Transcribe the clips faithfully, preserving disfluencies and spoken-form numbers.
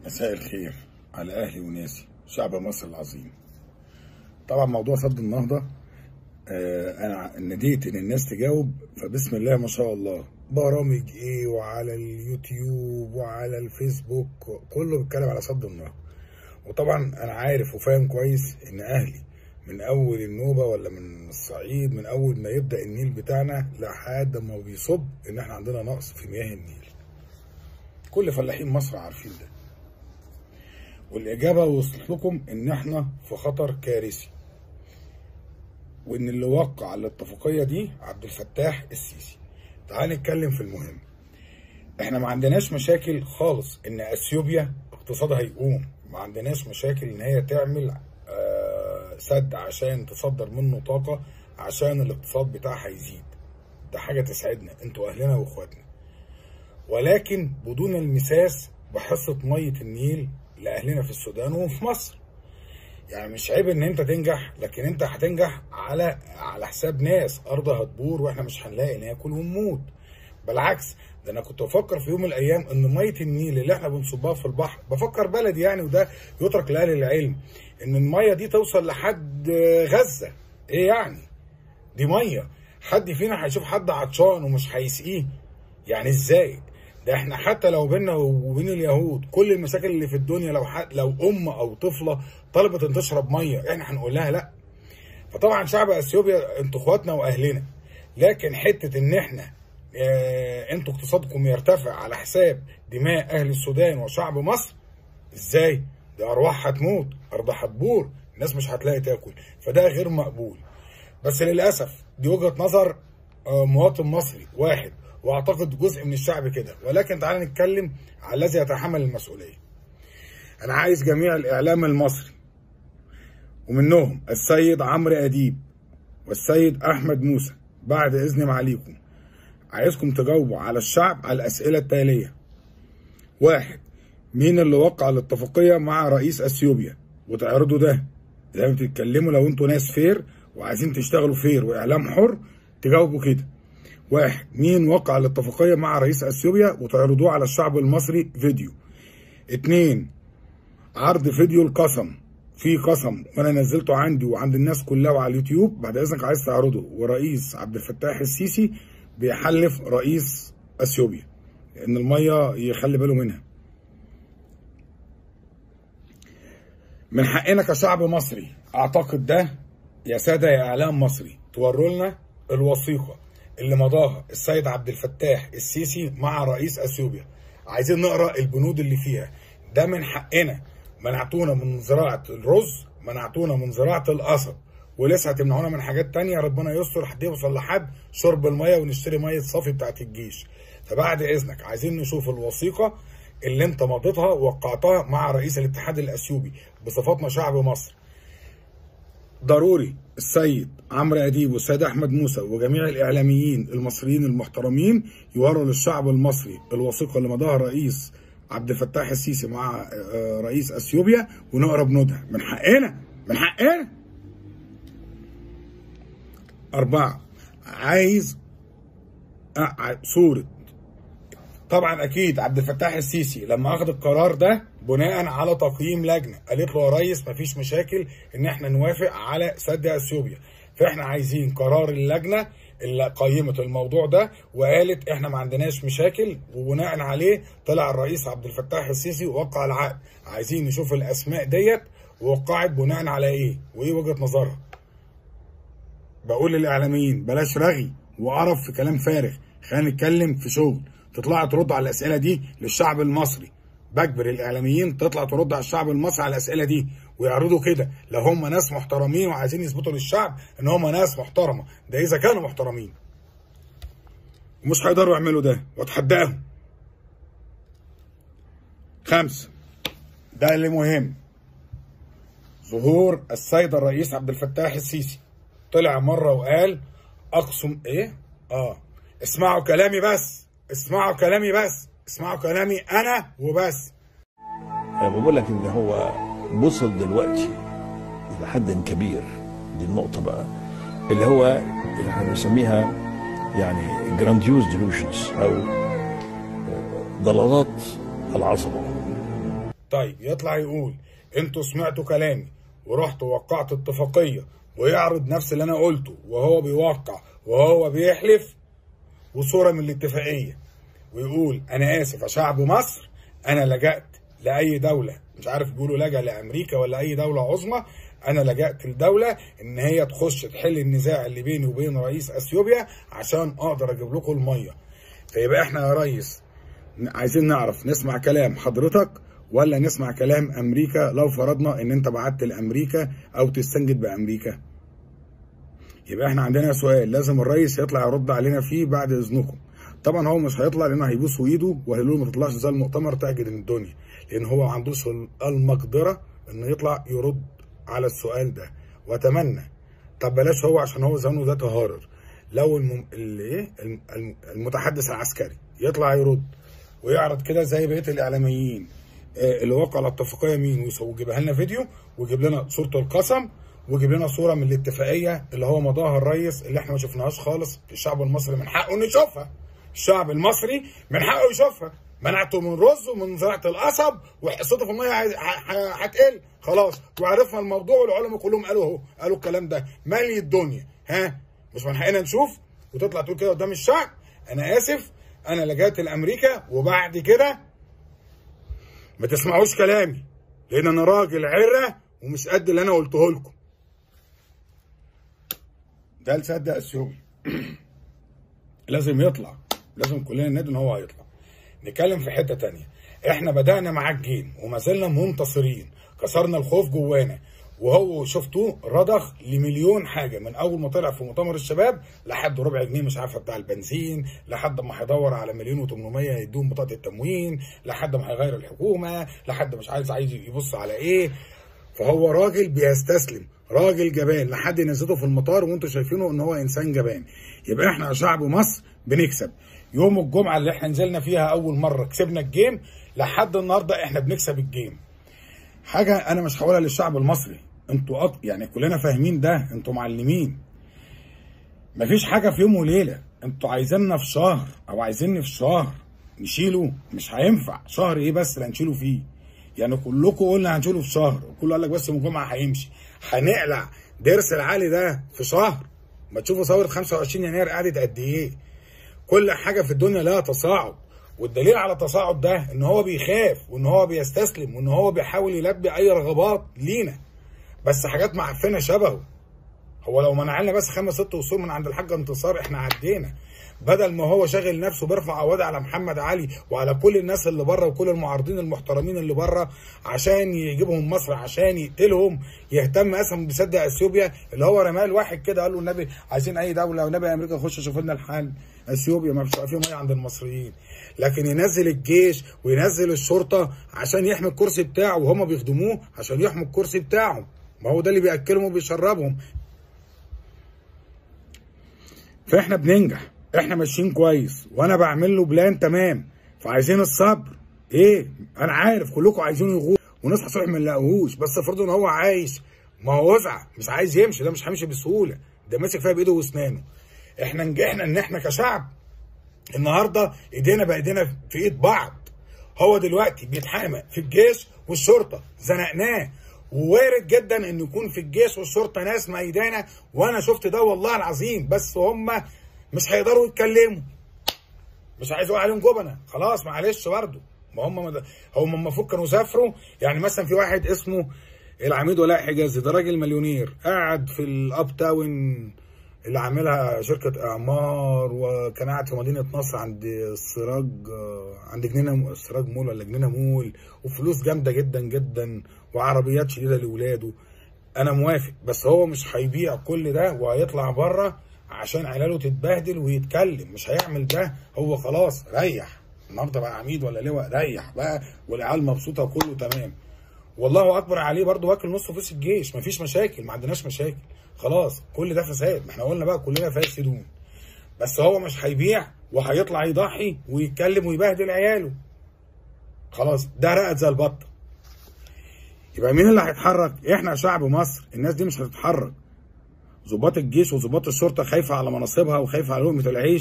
مساء الخير على أهلي وناسي شعب مصر العظيم. طبعا موضوع سد النهضة آه أنا نديت إن الناس تجاوب، فبسم الله ما شاء الله برامج إيه وعلى اليوتيوب وعلى الفيسبوك كله بيتكلم على سد النهضة. وطبعا أنا عارف وفاهم كويس إن أهلي من أول النوبة ولا من الصعيد، من أول ما يبدأ النيل بتاعنا لحد ما بيصب إن إحنا عندنا نقص في مياه النيل. كل فلاحين مصر عارفين ده، والإجابة وصلت لكم إن إحنا في خطر كارثي، وإن اللي وقع على الاتفاقية دي عبد الفتاح السيسي. تعال نتكلم في المهم. إحنا ما عندناش مشاكل خالص إن أثيوبيا اقتصادها يقوم، ما عندناش مشاكل إن هي تعمل آه سد عشان تصدر منه طاقة عشان الاقتصاد بتاعها يزيد. ده حاجة تسعدنا، انتوا أهلنا وإخواتنا. ولكن بدون المساس بحصة مية النيل لأهلنا في السودان وفي مصر. يعني مش عيب ان انت تنجح، لكن انت هتنجح على على حساب ناس ارضها هتبور واحنا مش هنلاقي ناكل ونموت. بالعكس، ده انا كنت بفكر في يوم من الايام ان ميه النيل اللي احنا بنصبها في البحر، بفكر بلدي يعني، وده يترك لاهل العلم، ان الميه دي توصل لحد غزه. ايه يعني؟ دي ميه حد فينا هيشوف حد عطشان ومش هيسقيه؟ يعني ازاي؟ ده احنا حتى لو بينا وبين اليهود كل المشاكل اللي في الدنيا، لو حد لو ام او طفله طلبت ان تشرب ميه احنا هنقول لها لا. فطبعا شعب اثيوبيا انتوا اخواتنا واهلنا، لكن حته ان احنا اه انتوا اقتصادكم يرتفع على حساب دماء اهل السودان وشعب مصر، ازاي؟ دي ارواح هتموت، ارض هتبور، الناس مش هتلاقي تاكل، فده غير مقبول. بس للاسف دي وجهه نظر اه مواطن مصري واحد، واعتقد جزء من الشعب كده. ولكن تعالى نتكلم على الذي يتحمل المسؤوليه. انا عايز جميع الاعلام المصري، ومنهم السيد عمرو اديب والسيد احمد موسى، بعد اذن معاليكم عايزكم تجاوبوا على الشعب على الاسئله التاليه. واحد، مين اللي وقع الاتفاقيه مع رئيس اثيوبيا؟ وتعرضوا ده لما بتتكلموا، لو انتوا ناس فير وعايزين تشتغلوا فير واعلام حر تجاوبوا كده. واحد، مين وقع الاتفاقية مع رئيس اثيوبيا؟ وتعرضوه على الشعب المصري فيديو. اتنين، عرض فيديو القسم، في قسم وانا نزلته عندي وعند الناس كلها وعلى اليوتيوب، بعد اذنك عايز تعرضه، ورئيس عبد الفتاح السيسي بيحلف رئيس اثيوبيا ان المية يخلي باله منها. من حقنا كشعب مصري، اعتقد ده يا سادة يا اعلام مصري، توروا لنا الوثيقة اللي مضاها السيد عبد الفتاح السيسي مع رئيس اثيوبيا. عايزين نقرا البنود اللي فيها. ده من حقنا. منعتونا من زراعه الرز، منعتونا من زراعه القصب، ولسه هتمنعونا من حاجات تانية. ربنا يستر حد يوصل لحد شرب الميه ونشتري ميه صافي بتاعت الجيش. فبعد اذنك عايزين نشوف الوثيقه اللي انت مضيتها ووقعتها مع رئيس الاتحاد الاثيوبي بصفتنا شعب مصر. ضروري السيد عمرو اديب والسيد احمد موسى وجميع الاعلاميين المصريين المحترمين يوروا للشعب المصري الوثيقه اللي مضاها الرئيس عبد الفتاح السيسي مع رئيس اثيوبيا، ونقرا بنودها. من حقنا، من حقنا. أربعة، عايز صورة. طبعا اكيد عبد الفتاح السيسي لما اخذ القرار ده بناء على تقييم لجنه قالت له يا ريس مفيش مشاكل ان احنا نوافق على سد اثيوبيا، فاحنا عايزين قرار اللجنه اللي قيمت الموضوع ده وقالت احنا ما عندناش مشاكل، وبناء عليه طلع الرئيس عبد الفتاح السيسي ووقع العقد. عايزين نشوف الاسماء ديت ووقعت بناء على ايه وايه وجهه نظرها. بقول للاعلاميين بلاش رغي وقرف في كلام فارغ، خلينا نتكلم في شغل. تطلعوا تردوا على الاسئله دي للشعب المصري. بجبر الاعلاميين تطلع ترد على الشعب المصري على الاسئله دي، ويعرضوا كده لو هم ناس محترمين وعايزين يثبتوا للشعب ان هم ناس محترمه. ده اذا كانوا محترمين، ومش هيقدروا يعملوا ده واتحداهم. خمسه، ده اللي مهم، ظهور السيد الرئيس عبد الفتاح السيسي. طلع مره وقال اقسم ايه؟ اه اسمعوا كلامي بس، اسمعوا كلامي بس، اسمعوا كلامي انا وبس. انا بقول لك ان هو وصل دلوقتي الى حد كبير. دي النقطه بقى اللي هو اللي احنا بنسميها يعني جرانديوز ديلوشنز او ضلالات العصبه. طيب يطلع يقول انتوا سمعتوا كلامي ورحتوا وقعتوا اتفاقيه، ويعرض نفس اللي انا قلته وهو بيوقع وهو بيحلف وصوره من الاتفاقيه، ويقول انا اسف يا شعب مصر، انا لجأت لاي دوله، مش عارف بيقولوا لجأ لامريكا ولا اي دوله عظمى، انا لجأت لدوله ان هي تخش تحل النزاع اللي بيني وبين رئيس اثيوبيا عشان اقدر اجيب لكم الميه. فيبقى احنا يا ريس عايزين نعرف نسمع كلام حضرتك ولا نسمع كلام امريكا لو فرضنا ان انت بعت لامريكا او تستنجد بامريكا؟ يبقى احنا عندنا سؤال لازم الرئيس يطلع يرد علينا فيه بعد اذنكم. طبعا هو مش هيطلع لانه هيبوسوا ايده وهيقولوا له ما تطلعش زي المؤتمر تعجن الدنيا، لان هو ما عندوش المقدره انه يطلع يرد على السؤال ده. واتمنى طب بلاش هو عشان هو زمانه ده تهارر، لو الم... الايه المتحدث العسكري يطلع يرد ويعرض كده زي بقيه الاعلاميين اللي وقع على الاتفاقيه مين، ويجيبها لنا فيديو ويجيب لنا صوره القسم ويجيب لنا صوره من الاتفاقيه اللي هو مضاها الريس اللي احنا ما شفناهاش خالص. الشعب المصري من حقه انه يشوفها، الشعب المصري من حقه يشوفها. منعته من رز ومن زراعه القصب وحصته في الميه هتقل خلاص، وعرفنا الموضوع والعلماء كلهم قالوا اهو، قالوا الكلام ده مالي الدنيا. ها مش من حقنا نشوف وتطلع تقول كده قدام الشعب انا اسف انا لجأت لامريكا وبعد كده ما تسمعوش كلامي لان انا راجل عره ومش قد اللي انا قلته لكم. ده لسد اثيوبي لازم يطلع، لازم كلنا ندعي ان هو هيطلع. نتكلم في حته ثانيه، احنا بدانا مع الجيم وما زلنا منتصرين، كسرنا الخوف جوانا، وهو شفتوه رضخ لمليون حاجه من اول ما طلع في مؤتمر الشباب لحد ربع جنيه مش عارفه بتاع البنزين، لحد ما هيدور على مليون وتمنمية يدوم بطاقه التموين، لحد ما هيغير الحكومه، لحد مش عايز عايز يبص على ايه. فهو راجل بيستسلم، راجل جبان لحد نزلته في المطار وانتوا شايفينه ان هو انسان جبان. يبقى احنا شعب مصر بنكسب. يوم الجمعه اللي احنا نزلنا فيها اول مره كسبنا الجيم، لحد النهارده احنا بنكسب الجيم. حاجه انا مش هقولها للشعب المصري، انتوا أط... يعني كلنا فاهمين ده، انتوا معلمين. مفيش حاجه في يوم وليله، انتوا عايزيننا في شهر او عايزيني في شهر نشيله، مش هينفع. شهر ايه بس اللي هنشيله فيه؟ يعني كلكم قلنا هنشيله في شهر، وكله قال لك بس يوم الجمعه هيمشي. هنقلع ضرس العالي ده في شهر؟ ما تشوفوا ثوره خمسة وعشرين يناير قعدت قد ايه. كل حاجه في الدنيا لها تصاعد، والدليل على التصاعد ده ان هو بيخاف وان هو بيستسلم وان هو بيحاول يلبي اي رغبات لينا، بس حاجات معفنه شبهه. هو لو منع لنا بس خمس ست وصول من عند الحاج انتصار احنا عدينا، بدل ما هو شاغل نفسه بيرفع عواد على محمد علي وعلى كل الناس اللي بره وكل المعارضين المحترمين اللي بره عشان يجيبهم مصر عشان يقتلهم. يهتم اصلا بسد اثيوبيا اللي هو رماه لواحد كده قال له النبي عايزين اي دوله والنبي امريكا يخش شوف لنا الحل. اثيوبيا ما فيش فيه ميه عند المصريين، لكن ينزل الجيش وينزل الشرطه عشان يحمي الكرسي بتاعه، وهم بيخدموه عشان يحموا الكرسي بتاعهم. ما هو ده اللي بياكلهم وبيشربهم. فاحنا بننجح، احنا ماشيين كويس، وانا بعمل له بلان تمام. فعايزين الصبر. ايه انا عارف كلكم عايزين يغور ونصحى صبح ما نلاقوهوش، بس افرضوا ان هو عايش، ما هو وزع مش عايز يمشي، ده مش هيمشي بسهوله، ده ماسك فيها بايده واسنانه. احنا نجحنا ان احنا كشعب النهارده ايدينا بايدينا في ايد بعض. هو دلوقتي بيتحامى في الجيش والشرطه، زنقناه، ووارد جدا ان يكون في الجيش والشرطه ناس ميدانه، وانا شفت ده والله العظيم، بس هم مش هيقدروا يتكلموا، مش عايز اقول عليهم جبنه، خلاص معلش برضه. ما هم هم المفروض كانوا سافروا. يعني مثلا في واحد اسمه العميد ولاء حجازي، ده راجل مليونير قاعد في الاب تاون اللي عاملها شركه اعمار، وكان قاعد في مدينه نصر عند السراج، عند جنينه السراج مول ولا جنينه مول، وفلوس جامده جدا جدا وعربيات شديده لاولاده. انا موافق، بس هو مش هيبيع كل ده وهيطلع بره عشان عياله تتبهدل ويتكلم، مش هيعمل ده. هو خلاص ريح، النهارده بقى عميد ولا لواء، ريح بقى والعيال مبسوطه وكله تمام. والله اكبر عليه برضه، واكل نص فلوس الجيش، مفيش مشاكل، ما عندناش مشاكل، خلاص كل ده فساد، ما احنا قلنا بقى كلنا فاسدون. بس هو مش هيبيع وهيطلع يضحي ويتكلم ويبهدل عياله، خلاص ده رقد زي البطه. يبقى مين اللي هيتحرك؟ احنا شعب مصر. الناس دي مش هتتحرك. ضباط الجيش وضباط الشرطه خايفه على مناصبها وخايفه على لقمه العيش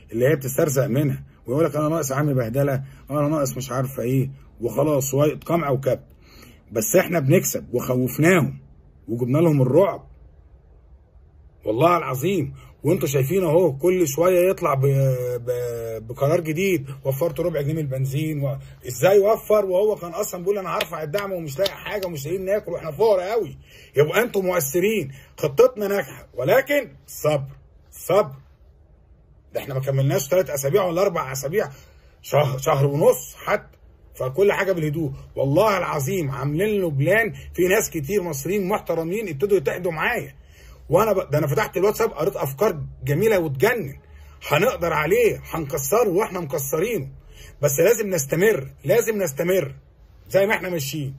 اللي هي بتسترزق منها ويقول لك انا ناقص يا عم بهدله، انا ناقص مش عارفه ايه، وخلاص شويه قمع وكب. بس احنا بنكسب وخوفناهم وجبنا لهم الرعب والله العظيم. وانتوا شايفين اهو كل شويه يطلع ب... ب... بقرار جديد، وفرت ربع جنيه البنزين و... ازاي وفر وهو كان اصلا بيقول انا هرفع الدعم ومش لاقي حاجه ومش لاقيين ناكل واحنا فقراء قوي. يبقى انتوا مؤثرين، خطتنا ناجحه، ولكن صبر صبر. ده احنا ما كملناش ثلاث اسابيع ولا اربع اسابيع، شهر شهر ونص حتى، فكل حاجه بالهدوء. والله العظيم عاملين له بلان، في ناس كتير مصريين محترمين ابتدوا يتحدوا معايا، وانا ب... ده انا فتحت الواتساب قريت افكار جميله وتجنن، هنقدر عليه، هنكسره واحنا مكسرينه، بس لازم نستمر، لازم نستمر زي ما احنا ماشيين.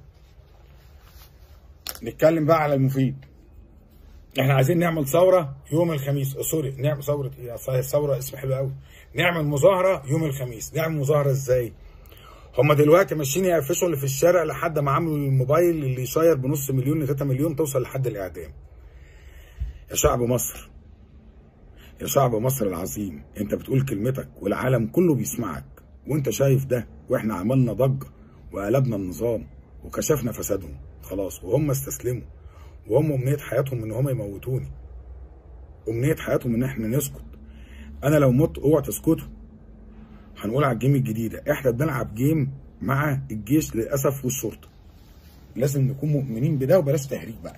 نتكلم بقى على المفيد. احنا عايزين نعمل ثوره يوم الخميس، سوري نعمل ثوره ايه؟ صحيح ثوره اسم حلو قوي. نعمل مظاهره يوم الخميس. نعمل مظاهره ازاي؟ هما دلوقتي ماشيين يقفشوا اللي في الشارع لحد ما عملوا الموبايل اللي يشير بنص مليون ل تلاتة مليون توصل لحد الاعدام. يا شعب مصر، يا شعب مصر العظيم، انت بتقول كلمتك والعالم كله بيسمعك، وانت شايف ده، واحنا عملنا ضجه وقلبنا النظام وكشفنا فسادهم خلاص، وهم استسلموا، وهم امنيه حياتهم ان هم يموتوني، امنيه حياتهم ان احنا نسكت. انا لو مت اوعى تسكتوا. هنقول على الجيم الجديده، احنا بنلعب جيم مع الجيش للاسف والشرطه، لازم نكون مؤمنين بده وبلاش تهريج بقى.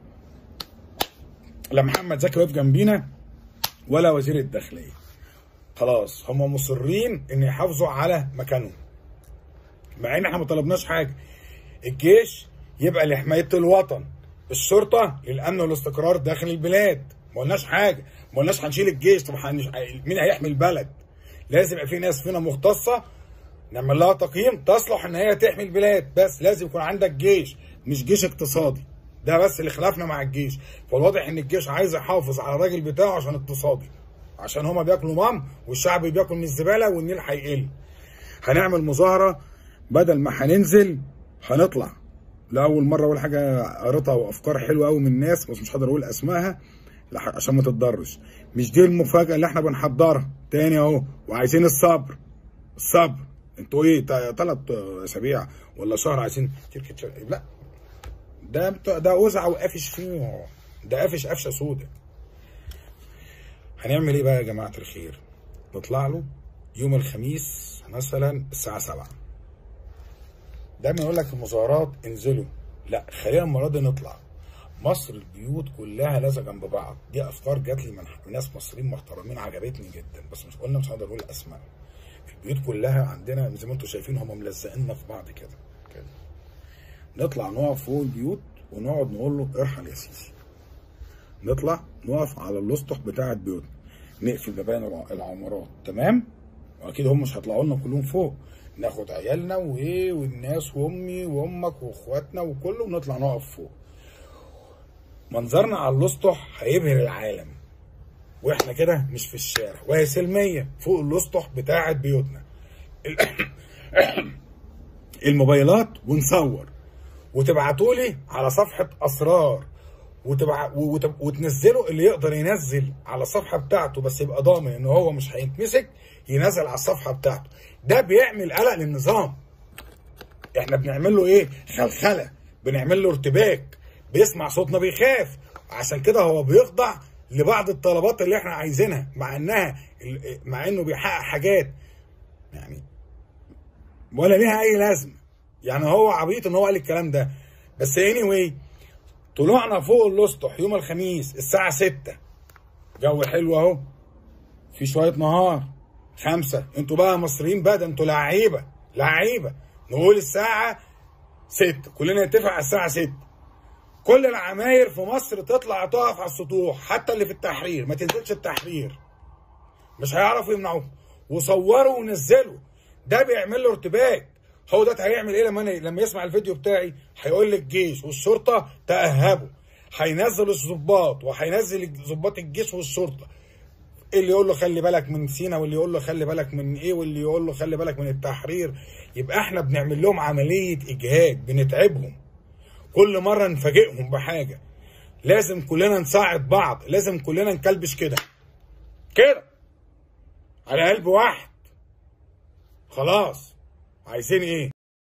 لا محمد زكي واقف جنبينا ولا وزير الداخليه، خلاص هم مصرين ان يحافظوا على مكانهم، مع ان احنا ما طلبناش حاجه. الجيش يبقى لحمايه الوطن، الشرطه للامن والاستقرار داخل البلاد، ما قلناش حاجه، ما قلناش هنشيل الجيش. طب مين هيحمي البلد؟ لازم يبقى في ناس فينا مختصه نعمل لها تقييم تصلح ان هي تحمي البلاد، بس لازم يكون عندك جيش مش جيش اقتصادي. ده بس اللي خلافنا مع الجيش. فالواضح ان الجيش عايز يحافظ على الراجل بتاعه عشان اقتصادي، عشان هما بياكلوا مام والشعب بياكل من الزباله والنيل هيقل. هنعمل مظاهره، بدل ما هننزل هنطلع. لاول مره ولا حاجه قريتها وافكار حلوه قوي من الناس، بس مش هقدر اقول اسمائها عشان ما تتضرش. مش دي المفاجاه اللي احنا بنحضرها تاني اهو، وعايزين الصبر الصبر. انتوا ايه ثلاث اسابيع ولا شهر عايزين شركه؟ لا ده ده وزع وقافش فيه، ده قافش قفشه سودا. هنعمل ايه بقى يا جماعه الخير؟ نطلع له يوم الخميس مثلا الساعه سبعة. دايما يقول لك في المظاهرات انزلوا، لا خلينا المره دي نطلع. مصر البيوت كلها لازقه جنب بعض، دي افكار جات لي من ناس مصريين محترمين عجبتني جدا، بس مش قلنا مش هقدر اقول اسماء. البيوت كلها عندنا زي ما انتم شايفين هم ملزقيننا في بعض كده كده. نطلع نقف فوق البيوت ونقعد نقول له ارحل يا سيسي. نطلع نقف على الاسطح بتاعه بيوتنا، نقفل بيبان العمارات، تمام؟ واكيد هم مش هيطلعوا لنا كلهم فوق، ناخد عيالنا وايه والناس وامي وامك واخواتنا وكله ونطلع نقف فوق. منظرنا على الاسطح هيبهر العالم، واحنا كده مش في الشارع، وهي سلميه فوق الاسطح بتاعه بيوتنا. الموبايلات ونصور وتبعتوا لي على صفحه اسرار، وتبع وتنزلوا اللي يقدر ينزل على الصفحه بتاعته، بس يبقى ضامن ان هو مش هيتمسك، ينزل على الصفحه بتاعته. ده بيعمل قلق للنظام. احنا بنعمل له ايه؟ خلخله، بنعمل له ارتباك، بيسمع صوتنا بيخاف، عشان كده هو بيخضع لبعض الطلبات اللي احنا عايزينها، مع انها مع انه بيحقق حاجات يعني ولا ليها اي لازمه. يعني هو عبيط ان هو قال الكلام ده، بس anyway طلعنا فوق الاسطح يوم الخميس الساعه ستة، جو حلو اهو، في شويه نهار. خمسة انتوا بقى مصريين بقى، ده انتوا لعيبه لعيبه. نقول الساعه ستة، كلنا نتفق على الساعه ستة. كل العماير في مصر تطلع تقف على السطوح، حتى اللي في التحرير ما تنزلش التحرير، مش هيعرفوا يمنعوه. وصوروا ونزلوا، ده بيعمل له ارتباك. هو ده هيعمل ايه لما لما يسمع الفيديو بتاعي؟ هيقول للجيش والشرطه تأهبوا، هينزل الضباط وهينزل ضباط الجيش والشرطه، اللي يقول له خلي بالك من سينا، واللي يقول له خلي بالك من ايه، واللي يقول له خلي بالك من التحرير. يبقى احنا بنعمل لهم عمليه اجهاد، بنتعبهم، كل مره نفاجئهم بحاجه. لازم كلنا نساعد بعض، لازم كلنا نكلبش كده كده. على قلب واحد. خلاص، عايزين ايه؟